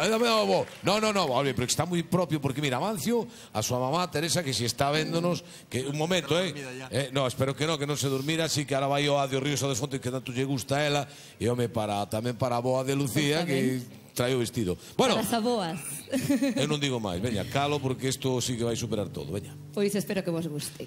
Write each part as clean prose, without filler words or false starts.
No, olha, pero que está moi propio, porque mira, Amancio, a súa mamá, Teresa, que si está véndonos, que un momento, no, espero que non se dormira, así que ahora vai o Adio Ríos ao desfonto, que tanto lle gusta a ela, e home, tamén para a boa de Lucía, que trae o vestido. Bueno, para as aboas. Eu non digo máis, veña, calo, porque isto sí que vai superar todo, veña. Pois espero que vos guste.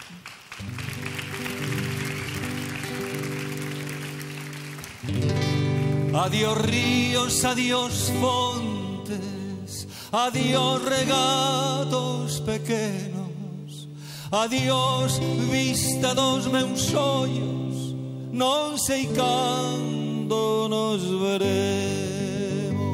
Adiós ríos, adiós fontes, adiós regatos pequenos, adiós vista dos meus ollos, non sei cando nos veremos.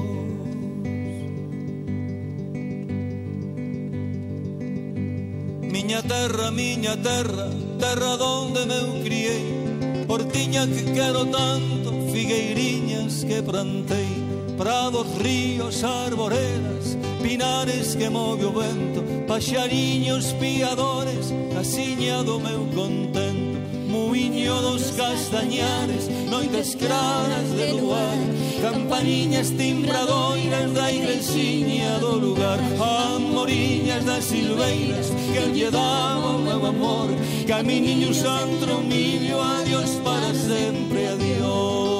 Miña terra, terra donde me criei, portiña que quero tanto, figueiriñas que plantei, prados, ríos, arboredas, pinares que move o vento, paxariños piadores, casiña do meu contento, muiño dos castañares, noites claras de luar, campaniñas timbradoiras da igresiña do lugar, amoriñas das silveiras que lle daba o meu amor, caminiños antromillo, adiós para sempre, adiós.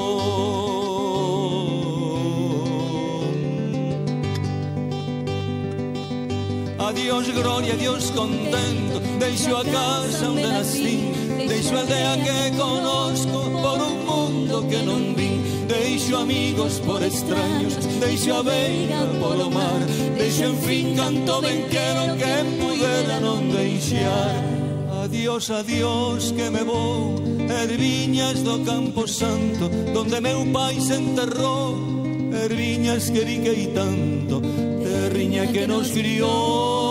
Adiós gloria, adiós contento, deixo a casa onde nací, deixo a aldea que conozco por un mundo que non vin, deixo amigos por extraños, deixo a beira polo mar, deixo en fin canto ben quero que pudera non deixar. Adiós, adiós que me vou, erviñas do Campo Santo, donde meu pai se enterrou, erviñas que riquei tanto, terriña que nos criou.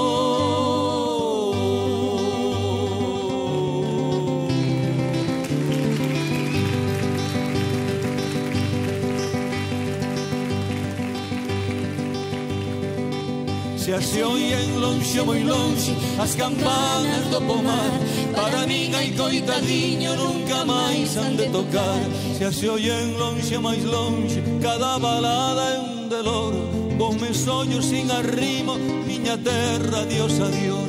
Se oyen lonxe, moi lonxe, as campanas do pomar, para min hai coitadiño, nunca máis han de tocar. Se oyen lonxe, máis lonxe, cada balada é un deloro, con meus ollos sin arrimo, miña terra, adiós, adiós,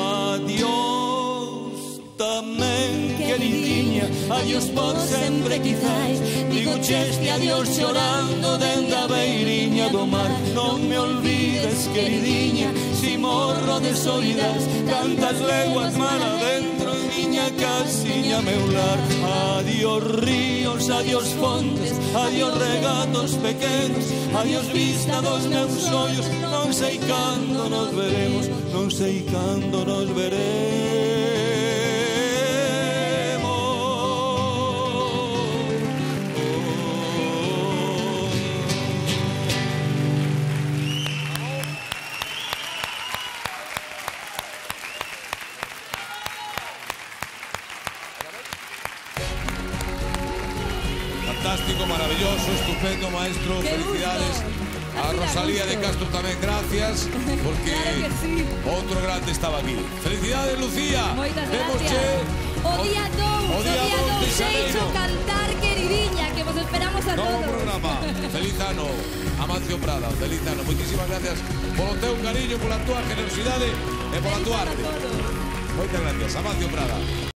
adiós. Tamén, queridinha, adiós por sempre quizás, digo este adiós chorando dende a beiriña do mar. Non me olvides, queridinha, si morro de soidade, tantas leguas mar adentro en miña casiña meu lar. Adiós ríos, adiós fontes, adiós regatos pequenos, adiós vista dos meus ollos, non sei cando nos veremos, non sei cando nos veremos. Fantástico, maravilloso, estupendo, maestro. Felicidades a Rosalía de Castro tamén, gracias, porque outro grande estaba aquí. Felicidades, Lucía. Moitas gracias. O día 2 xeixo cantar, queridinha, que vos esperamos a todos. Novo programa. Feliz ano, Amancio Prada, feliz ano. Moitísimas gracias polo teu cariño, pola túa generosidade e pola túa arte. Moitas gracias, Amancio Prada.